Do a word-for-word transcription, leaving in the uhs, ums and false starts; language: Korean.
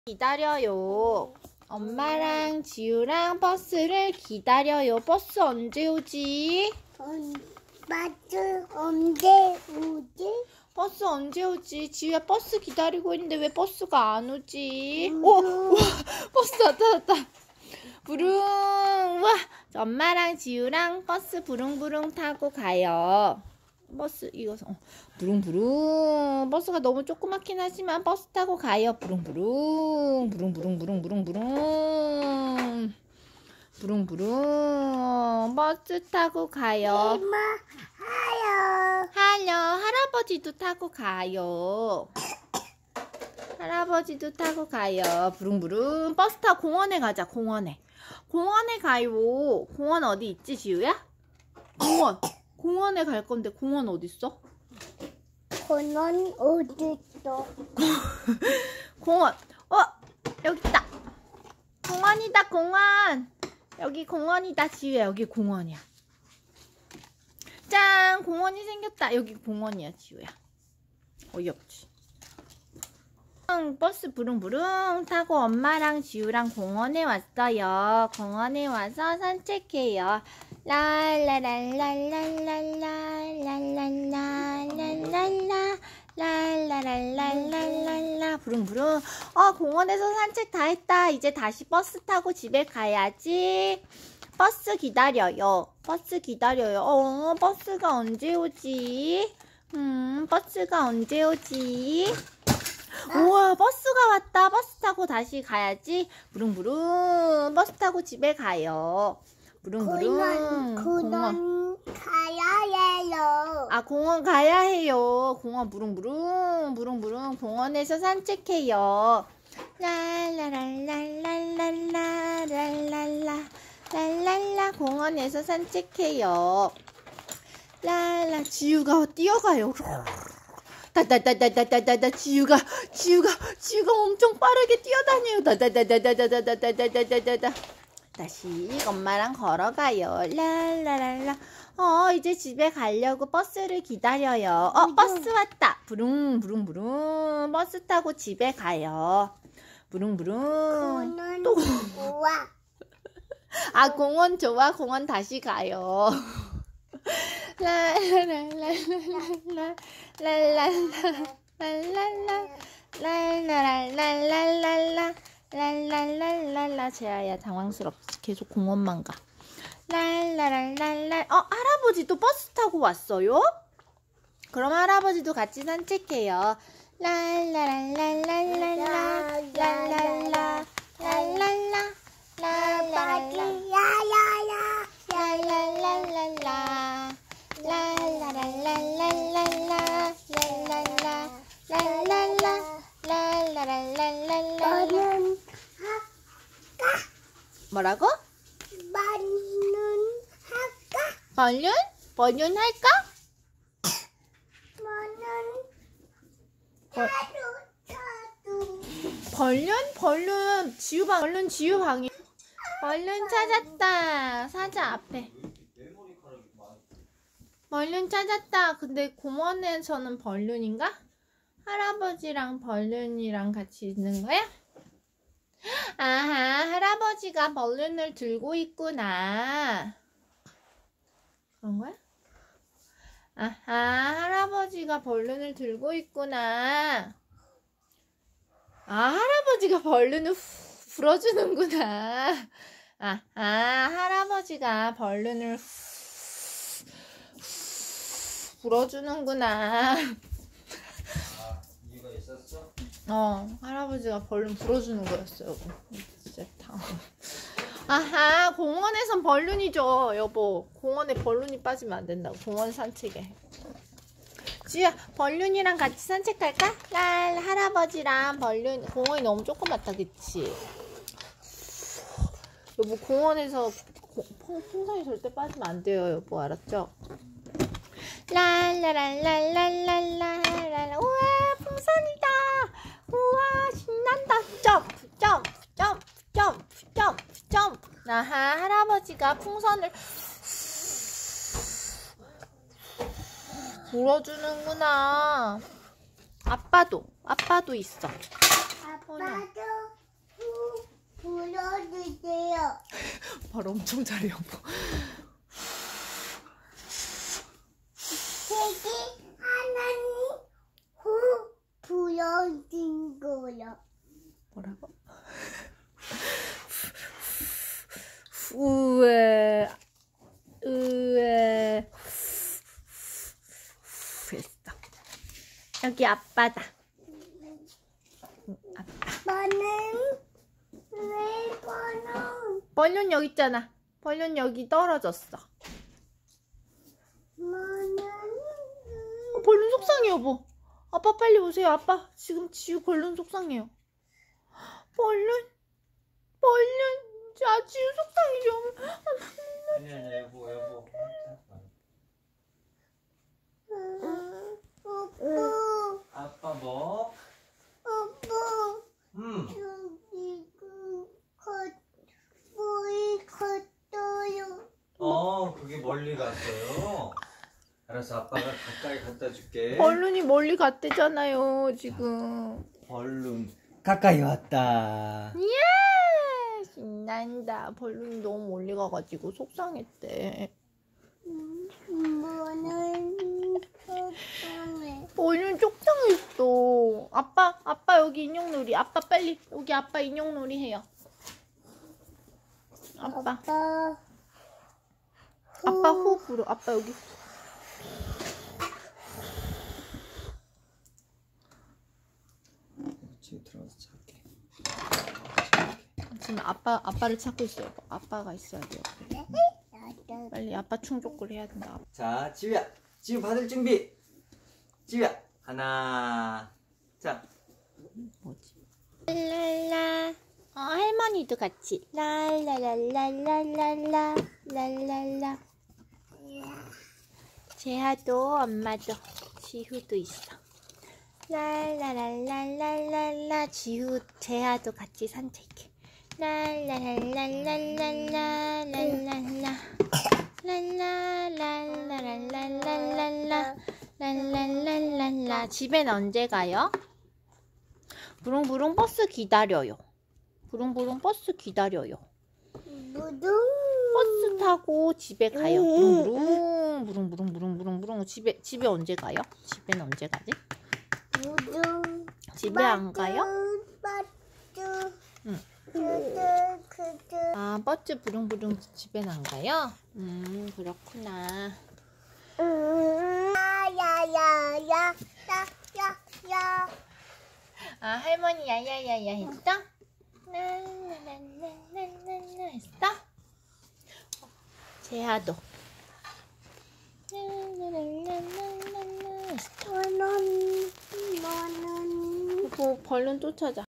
기다려요. 엄마랑 지우랑 버스를 기다려요. 버스 언제 오지? 버스 언제 오지? 버스 언제 오지? 지우야 버스 기다리고 있는데 왜 버스가 안 오지? 오! 와, 버스 왔다 왔다. 부릉! 와! 엄마랑 지우랑 버스 부릉부릉 타고 가요. 버스 이거 어, 부릉부릉. 버스가 너무 조그맣긴 하지만 버스 타고 가요. 부릉부릉 부릉부릉 부릉부릉 부릉 부릉부릉 버스 타고 가요. 엄마 하요. 하려 할아버지도 타고 가요. 할아버지도 타고 가요. 부릉부릉 버스 타고 공원에 가자. 공원에 공원에 가요. 공원 어디 있지 지우야? 공원 공원에 갈 건데 공원 어딨어? 공원 어디 있어? 공원. 어 여기 있다. 공원이다 공원. 여기 공원이다 지우야. 여기 공원이야. 짠 공원이 생겼다. 여기 공원이야 지우야. 어이없지. 버스 부릉부릉 타고 엄마랑 지우랑 공원에 왔어요. 공원에 와서 산책해요. 랄라랄랄랄랄랄랄랄랄랄랄랄라 랄라랄랄랄랄라 부릉부릉. 어 공원에서 산책 다 했다. 이제 다시 버스 타고 집에 가야지. 버스 기다려요. 버스 기다려요. 어 버스가 언제 오지? 음 버스가 언제 오지? 우와 버스가 왔다. 버스 타고 다시 가야지. 부릉부릉 버스 타고 집에 가요. 부릉부릉 공원 가야 해요. 아 공원 가야 해요. 공원 부릉부릉 부릉부릉 공원에서 산책해요. 랄라랄랄랄랄랄랄라 랄랄라 공원에서 산책해요. 랄라 지우가 뛰어가요. 다다다다다다다다 지우가 지우가 지우가 엄청 빠르게 뛰어다녀요. 다다다다다다다다다다다다 다시 엄마랑 걸어가요. 랄라랄라. 어 이제 집에 가려고 버스를 기다려요. 어 버스 왔다. 부릉 부릉 부릉 버스 타고 집에 가요. 부릉 부릉. 또 좋아. 아 공원 좋아. 공원 다시 가요. 랄랄랄랄랄랄라 랄랄랄랄랄라 랄랄랄랄랄라 랄랄랄랄라 재아야 당황스럽지. 계속 공원만 가. 랄랄랄랄라. 어 할아버지도 버스 타고 왔어요? 그럼 할아버지도 같이 산책해요. 랄랄랄랄랄라 랄랄라 랄랄라 랄랄라 야야야. 랄랄랄랄라 랄라랄랄랄랄라 랄랄라 랄랄라 랄라랄랄랄라 너는 할까? 뭐라고? 나는 할까? 벌룬? 벌룬 할까? 너는 벌, 차도 차도. 벌룬? 벌룬 지우방 벌룬 지우방이 벌룬 찾았다. 사자 앞에 벌룬 찾았다. 근데 공원에서는 벌룬인가? 할아버지랑 벌룬이랑 같이 있는 거야? 아하 할아버지가 벌룬을 들고 있구나. 그런 거야? 아하 할아버지가 벌룬을 들고 있구나. 아 할아버지가 벌룬을 후 불어주는구나. 아하 할아버지가 벌룬을 후 불어주는구나. 아, 이유가 있었어? 어, 할아버지가 벌룬 불어주는 거였어, 여보. 진짜 당황. 아하, 공원에선 벌룬이죠, 여보. 공원에 벌룬이 빠지면 안 된다고. 공원 산책에. 지우야, 벌룬이랑 같이 산책 갈까? 랄, 할아버지랑 벌룬. 공원이 너무 조그맣다, 그치? 여보, 공원에서 고, 풍, 풍선이 절대 빠지면 안 돼요, 여보. 알았죠? 랄라랄랄랄랄랄라 우와 풍선이다. 우와 신난다. 점프 점프 점프 점프 점프 점프. 아하 할아버지가 풍선을 불어주는구나. 아빠도 아빠도 있어. 아빠도 아빠를 엄청 잘해 여보. 되게 하나님 후 부러진 거야. 뭐라고? 우에 우에 했어. 여기 아빠다. 아빠. 나는 왜 번호 벌룬 여기 있잖아. 벌룬 여기 떨어졌어. 나는 어, 벌룬 속상해 여보. 아빠 빨리 오세요. 아빠 지금 지우 벌룬 속상해요. 벌룬 벌룬 자 지우 속상해요. 아니 아니 여보 여보. 오빠 아빠 뭐? 오빠 음. 저기 그 보이 컸어요. 어 그게 멀리 갔어요. 알았어 아빠가 가까이 갖다 줄게. 벌룬이 멀리 갔대잖아요 지금. 벌룬 가까이 왔다. 예 신난다. 벌룬이 너무 멀리 가가지고 속상했대. 뭐는 속상해. 벌룬 속상했어. 아빠 아빠 여기 인형놀이. 아빠 빨리 여기 아빠 인형놀이 해요. 아빠 아빠 아빠 후 불어. 아빠 여기. 지금 들어가서 찾게. 지금 아빠 아빠를 찾고 있어요. 아빠가 있어야 돼요. 나도 빨리 아빠 충족을 해야 된다. 자 지우야 지우 받을 준비. 지우야 하나. 자 뭐지? 랄랄라. 어, 할머니도 같이. 랄랄랄랄랄랄라. 랄랄라. 재하도 엄마도 지후도 있어. 랄랄랄랄랄랄라. 지후 재하도 같이 산책해. 랄랄랄랄랄랄라. 랄랄라. 랄랄랄랄랄랄랄라. 랄랄랄랄라. 집엔 언제 가요? 부릉부릉 버스 기다려요. 부릉부릉 버스 기다려요. 무등 버스 타고 집에 가요. 부릉부릉 부릉부릉 부릉부릉 부릉. 집에 집에 언제 가요? 집에는 언제 가지? 무등 집에 안 가요? 맞죠. 응. 그들 그들 아 버스 부릉부릉 집엔 안 가요? 음 그렇구나. 야야야야 야야야 아 할머니 야야야야 했어? 랄랄랄랄랄라 했어? 재하도 랄랄랄랄랄라 했어. 원원 원원 뭐 벌룬 또 찾아.